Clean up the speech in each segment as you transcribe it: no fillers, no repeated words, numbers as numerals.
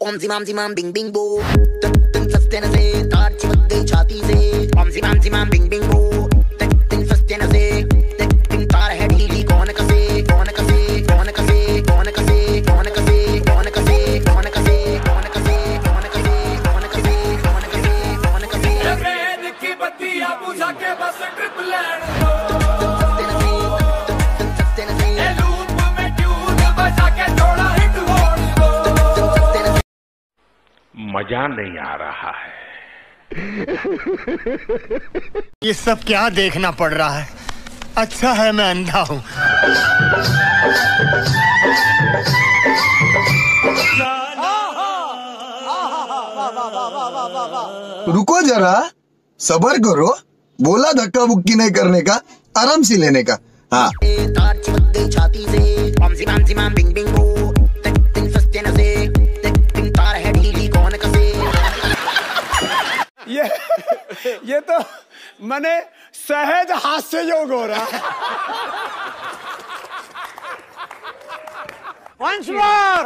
Mamsi mam bing bing boo. Tin feste na se, taar chimक गई छाती से. Mamsi mam bing bing boo. Tin feste na se, tin taar है ढीली कौन कसे, कौन कसे, कौन कसे, कौन कसे, कौन कसे, कौन कसे, कौन कसे, कौन कसे, कौन कसे, कौन कसे, कौन कसे, कौन कसे. रेड की बत्तियां बुझा के बस ट्रिप लैंड दो. मजा नहीं आ रहा है. ये सब क्या देखना पड़ रहा है? अच्छा है मैं अंधा हूँ. रुको जरा, सबर करो. बोला धक्का बुक्की नहीं करने का, आराम से लेने का. हाँ. तार चिपक गई छाती से. Mamsi mam bing bing boo. Tin feste na se, tin taar है ढीली कौन कसे. ये तो मने सहज हास्य योग हो रहा है. Once more.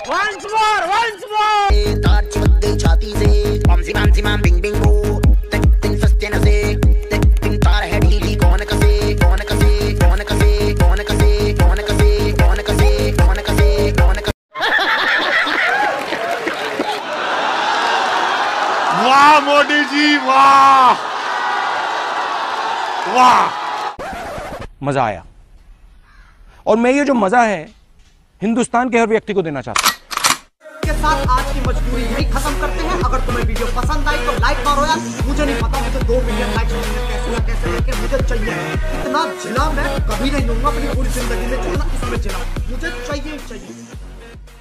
तार चिपक गई छाती से. Mamsi mam bing bing boo. Tin feste na se, tin taar है ढीली कौन कसे, कौन कसे, कौन कसे, कौन कसे, कौन कसे, कौन कसे, कौन कसे, कौन कसे. वाह मोदी जी, वाह वाह. मजा आया. और मैं ये जो मजा है हिंदुस्तान के हर व्यक्ति को देना चाहता हूं. के साथ आज की मजबूरी यही खत्म करते हैं. अगर तुम्हें वीडियो पसंद आई तो लाइक मारो यार. मुझे नहीं पता मुझे 2 मिलियन लाइक्स कैसे लेके मुझे चाहिए. इतना जिला मैं कभी नहीं दूंगा अपनी पूरी जिंदगी में जितना इसमें जिला. मुझे चाहिए.